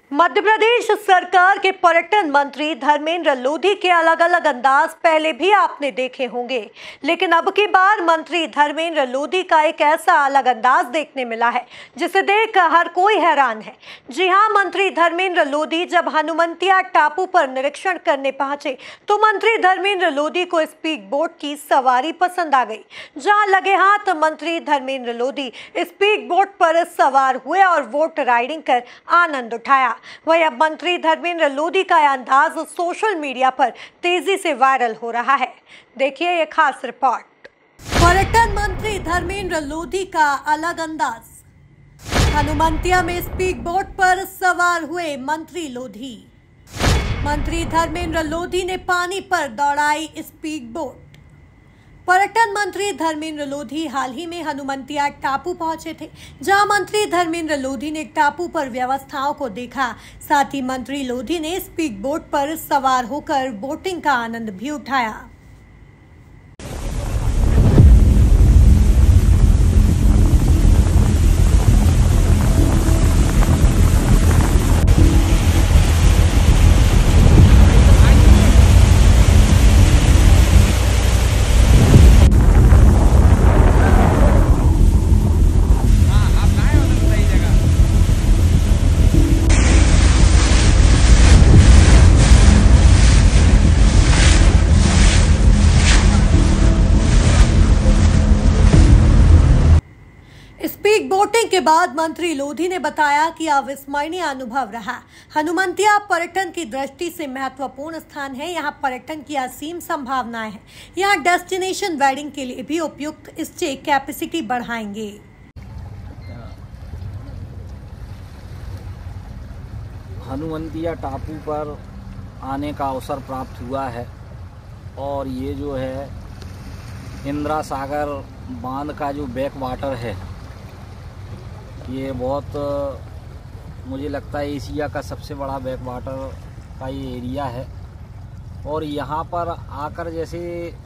मध्य प्रदेश सरकार के पर्यटन मंत्री धर्मेंद्र लोधी के अलग अलग अंदाज पहले भी आपने देखे होंगे, लेकिन अब की बार मंत्री धर्मेंद्र लोधी का एक ऐसा अलग अंदाज देखने मिला है जिसे देख हर कोई हैरान है। जी हां, मंत्री धर्मेंद्र लोधी जब हनुमंतिया टापू पर निरीक्षण करने पहुंचे तो मंत्री धर्मेंद्र लोधी को स्पीड बोट की सवारी पसंद आ गई। जहां लगे हाथ मंत्री धर्मेंद्र लोधी स्पीड बोट पर सवार हुए और बोट राइडिंग कर आनंद उठाया। वही अब मंत्री धर्मेंद्र लोधी का अंदाज सोशल मीडिया पर तेजी से वायरल हो रहा है। देखिए ये खास रिपोर्ट। पर्यटन मंत्री धर्मेंद्र लोधी का अलग अंदाज। हनुमंतिया में स्पीड बोट पर सवार हुए मंत्री लोधी। मंत्री धर्मेंद्र लोधी ने पानी पर दौड़ाई स्पीड बोट। पर्यटन मंत्री धर्मेंद्र लोधी हाल ही में हनुमंतिया टापू पहुंचे थे, जहां मंत्री धर्मेंद्र लोधी ने टापू पर व्यवस्थाओं को देखा। साथ ही मंत्री लोधी ने स्पीड बोट पर सवार होकर बोटिंग का आनंद भी उठाया। स्पीड बोटिंग के बाद मंत्री लोधी ने बताया कि अविस्मरणीय अनुभव रहा। हनुमंतिया पर्यटन की दृष्टि से महत्वपूर्ण स्थान है। यहाँ पर्यटन की असीम संभावनाएं हैं। यहाँ डेस्टिनेशन वेडिंग के लिए भी उपयुक्त स्टे कैपेसिटी बढ़ाएंगे। हनुमंतिया टापू पर आने का अवसर प्राप्त हुआ है और ये जो है इंदिरा सागर बांध का जो बैक वाटर है, ये बहुत मुझे लगता है एशिया का सबसे बड़ा बैक वाटर का ये एरिया है। और यहाँ पर आकर जैसे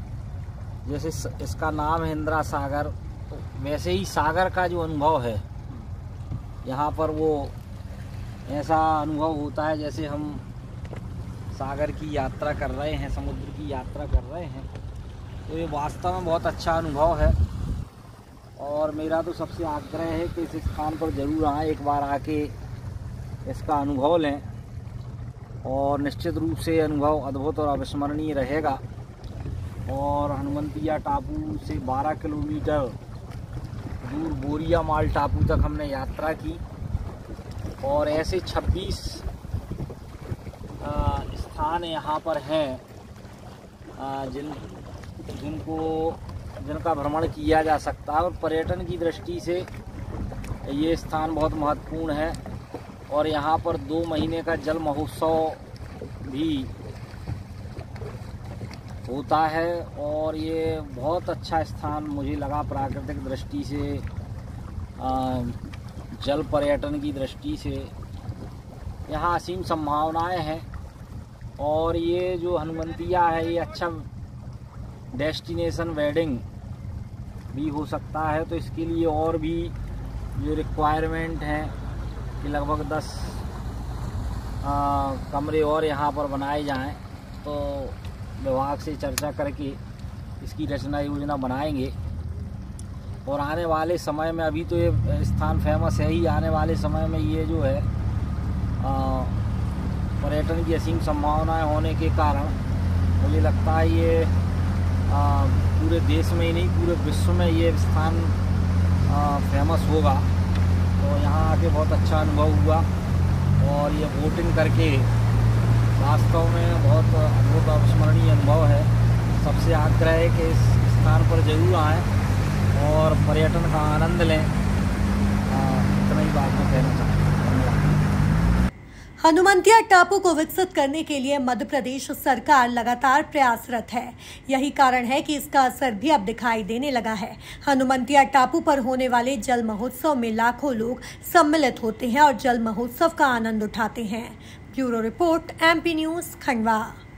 इसका नाम है इंदिरा सागर, तो वैसे ही सागर का जो अनुभव है यहाँ पर वो ऐसा अनुभव होता है जैसे हम सागर की यात्रा कर रहे हैं, समुद्र की यात्रा कर रहे हैं। तो ये वास्तव में बहुत अच्छा अनुभव है और मेरा तो सबसे आग्रह है कि इस स्थान पर ज़रूर आएँ, एक बार आके इसका अनुभव लें और निश्चित रूप से अनुभव अद्भुत और अविस्मरणीय रहेगा। और हनुमंतिया टापू से 12 किलोमीटर दूर बोरिया माल टापू तक हमने यात्रा की और ऐसे 26 स्थान यहाँ पर हैं जिनका भ्रमण किया जा सकता है। और पर्यटन की दृष्टि से ये स्थान बहुत महत्वपूर्ण है और यहाँ पर 2 महीने का जल महोत्सव भी होता है और ये बहुत अच्छा स्थान मुझे लगा प्राकृतिक दृष्टि से, जल पर्यटन की दृष्टि से। यहाँ असीम संभावनाएं हैं और ये जो हनुमंतिया है ये अच्छा डेस्टिनेशन वेडिंग भी हो सकता है। तो इसके लिए और भी जो रिक्वायरमेंट हैं कि लगभग 10 कमरे और यहाँ पर बनाए जाएं, तो विभाग से चर्चा करके इसकी रचना योजना बनाएंगे। और आने वाले समय में, अभी तो ये स्थान फेमस है ही, आने वाले समय में ये जो है पर्यटन की असीम संभावनाएं होने के कारण मुझे लगता है ये पूरे देश में ही नहीं पूरे विश्व में ये स्थान फेमस होगा। तो यहाँ आके बहुत अच्छा अनुभव हुआ और ये बोटिंग करके वास्तव में बहुत अद्भुत अविस्मरणीय अनुभव है। सबसे आग्रह है कि इस स्थान पर ज़रूर आएँ और पर्यटन का आनंद लें। इतना ही बात मैं कहना चाहता हूँ। हनुमंतिया टापू को विकसित करने के लिए मध्य प्रदेश सरकार लगातार प्रयासरत है। यही कारण है कि इसका असर भी अब दिखाई देने लगा है। हनुमंतिया टापू पर होने वाले जल महोत्सव में लाखों लोग सम्मिलित होते हैं और जल महोत्सव का आनंद उठाते हैं। Bureau report, MP news, Khandwa.